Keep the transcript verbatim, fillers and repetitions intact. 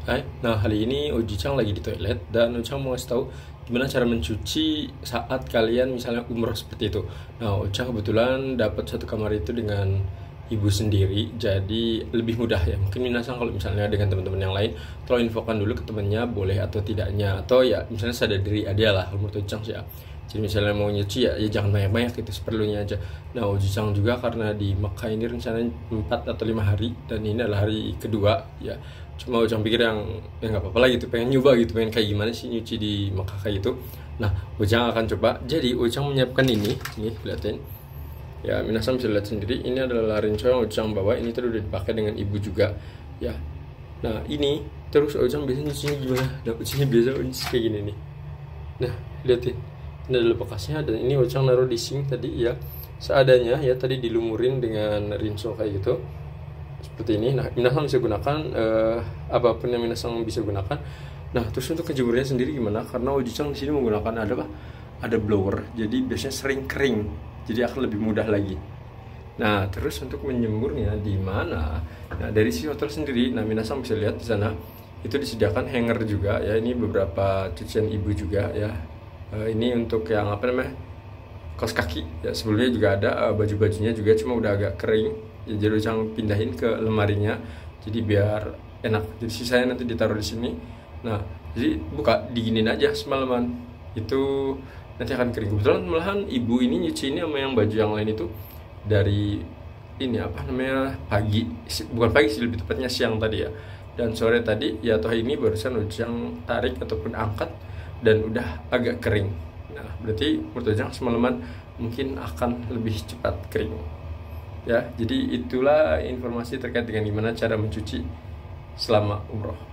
Hai, nah hari ini Oji Chang lagi di toilet dan Oji Chang mau ngasih tahu gimana cara mencuci saat kalian misalnya umroh seperti itu. Nah, Oji Chang kebetulan dapat satu kamar itu dengan ibu sendiri, jadi lebih mudah ya. Mungkin minasang kalau misalnya dengan teman-teman yang lain, tolong infokan dulu ke temannya boleh atau tidaknya, atau ya misalnya sadar diri ada lah kalau menurut Oji Chang sih ya. Jadi misalnya mau nyuci ya, ya jangan banyak-banyak gitu, seperlunya aja. Nah, Oji Chang juga karena di Mekah ini rencananya empat atau lima hari dan ini adalah hari kedua ya. Cuma Ujang pikir yang ya nggak apa-apa lah gitu, pengen nyoba gitu, pengen kayak gimana sih nyuci di Mekah kayak gitu. Nah, Ujang akan coba. Jadi Ujang menyiapkan ini, nih liatin. Ya, minasang bisa lihat sendiri. Ini adalah rinso yang Ujang bawa. Ini tuh udah dipakai dengan ibu juga. Ya. Nah, ini terus Ujang biasanya nyucinya gimana? Nah, Ujangnya biasa nyuci kayak gini nih. Nah, liatin. Ini adalah bekasnya dan ini Ujang naruh di sink tadi ya. Seadanya ya, tadi dilumurin dengan rinso kayak gitu. Seperti ini. Nah, minasang bisa gunakan uh, apapun yang minasang bisa gunakan. Nah, terus untuk kejemurnya sendiri gimana? Karena Oji Chang di sini menggunakan ada apa? Ada blower. Jadi biasanya sering kering. Jadi akan lebih mudah lagi. Nah, terus untuk menjemurnya di mana? Nah, dari si hotel sendiri, nah minasang bisa lihat di sana itu disediakan hanger juga ya. Ini beberapa cucian ibu juga ya. Uh, ini untuk yang apa namanya? Kaos kaki ya, sebelumnya juga ada uh, baju-bajunya juga, cuma udah agak kering ya, jadi Ujang pindahin ke lemarinya jadi biar enak. Jadi sisanya nanti ditaruh di sini. Nah, jadi buka diginin aja semalaman itu nanti akan kering. Kebetulan malahan ibu ini nyuci ini sama yang baju yang lain itu dari ini apa namanya pagi, bukan pagi sih, lebih tepatnya siang tadi ya, dan sore tadi ya. Toh ini barusan Ujang tarik ataupun angkat dan udah agak kering. Nah, berarti menurut Ujang semalaman mungkin akan lebih cepat kering. Ya, jadi itulah informasi terkait dengan gimana cara mencuci selama umroh.